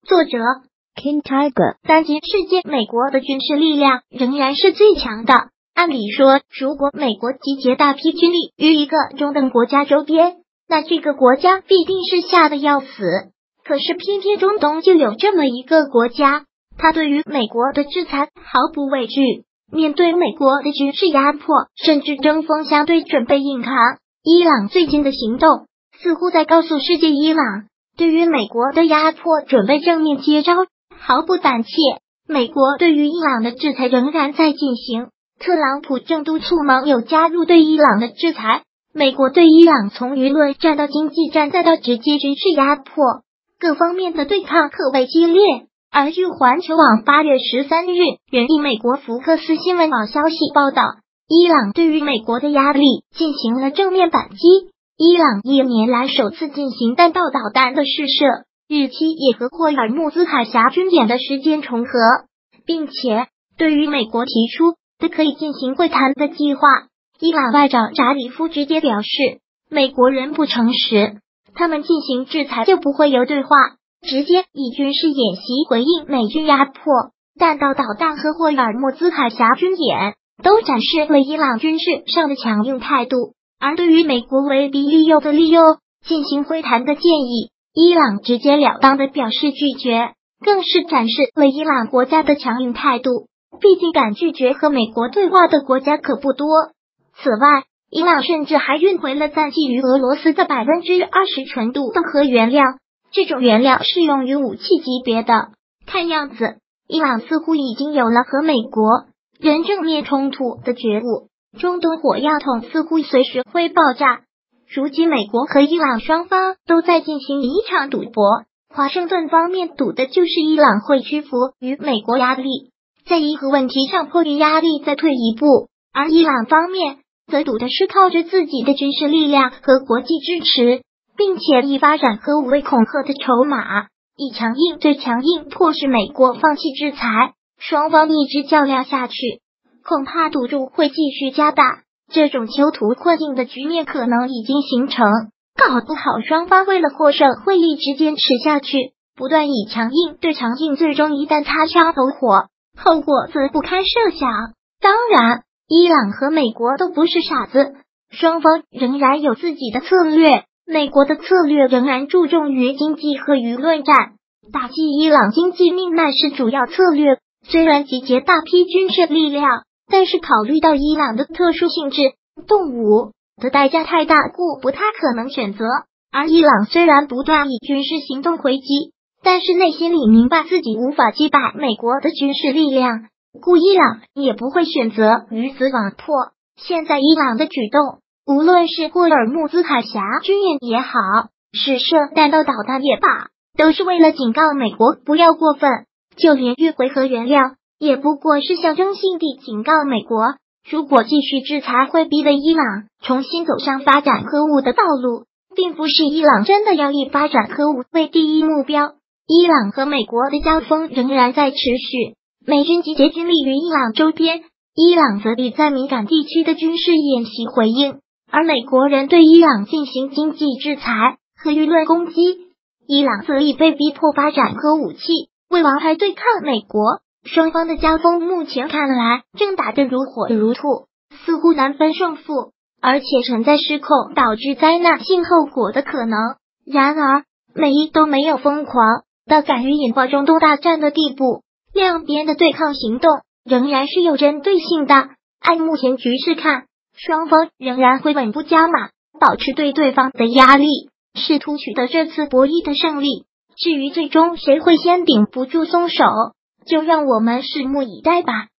作者 King Tiger。当今世界，美国的军事力量仍然是最强的。按理说，如果美国集结大批军力于一个中等国家周边，那这个国家必定是吓得要死。可是偏偏中东就有这么一个国家，他对于美国的制裁毫不畏惧，面对美国的军事压迫，甚至针锋相对，准备硬扛。伊朗最近的行动似乎在告诉世界，伊朗对于美国的压迫准备正面接招，毫不胆怯。美国对于伊朗的制裁仍然在进行，特朗普正督促盟友加入对伊朗的制裁。美国对伊朗从舆论战到经济战再到直接军事压迫，各方面的对抗可谓激烈。而据环球网8月13日援引美国福克斯新闻网消息报道，伊朗对于美国的压力进行了正面反击。伊朗1年来首次进行弹道导弹的试射，日期也和霍尔木兹海峡军演的时间重合，并且对于美国提出的可以进行会谈的计划，伊朗外长扎里夫直接表示，美国人不诚实，他们进行制裁就不会有对话，直接以军事演习回应美军压迫。弹道导弹和霍尔木兹海峡军演都展示了伊朗军事上的强硬态度，而对于美国威逼利诱进行会谈的建议，伊朗直截了当地表示拒绝，更是展示了伊朗国家的强硬态度。毕竟敢拒绝和美国对话的国家可不多。此外，伊朗甚至还运回了暂寄于俄罗斯的20%纯度的核原料，这种原料适用于武器级别的。看样子，伊朗似乎已经有了和美国人正面冲突的觉悟，中东火药桶似乎随时会爆炸。如今美国和伊朗双方都在进行一场赌博，华盛顿方面赌的就是伊朗会屈服于美国压力，在伊核问题上迫于压力再退一步，而伊朗方面则赌的是靠着自己的军事力量和国际支持，并且以发展核武为恐吓的筹码，以强硬对强硬迫使美国放弃制裁。双方一直较量下去，恐怕赌注会继续加大，这种囚徒困境的局面可能已经形成，搞不好双方为了获胜会一直坚持下去，不断以强硬对强硬，最终一旦擦枪走火，后果则不堪设想。当然，伊朗和美国都不是傻子，双方仍然有自己的策略。美国的策略仍然注重于经济和舆论战，打击伊朗经济命脉是主要策略。虽然集结大批军事力量，但是考虑到伊朗的特殊性质，动武的代价太大，故不太可能选择。而伊朗虽然不断以军事行动回击，但是内心里明白自己无法击败美国的军事力量，故伊朗也不会选择鱼死网破。现在伊朗的举动，无论是霍尔木兹海峡军演也好，试射弹道导弹也罢，都是为了警告美国不要过分。就连运回核原料，也不过是象征性地警告美国，如果继续制裁会逼得伊朗重新走上发展核武的道路，并不是伊朗真的要以发展核武为第一目标。伊朗和美国的交锋仍然在持续，美军集结军力于伊朗周边，伊朗则以在敏感地区的军事演习回应，而美国人对伊朗进行经济制裁和舆论攻击，伊朗则已被逼迫发展核武器，为王牌对抗美国。双方的交锋目前看来正打得如火如荼，似乎难分胜负，而且存在失控导致灾难性后果的可能。然而，美伊都没有疯狂到敢于引爆中东大战的地步，两边的对抗行动仍然是有针对性的。按目前局势看，双方仍然会稳步加码，保持对对方的压力，试图取得这次博弈的胜利。至于最终谁会先顶不住松手，就让我们拭目以待吧。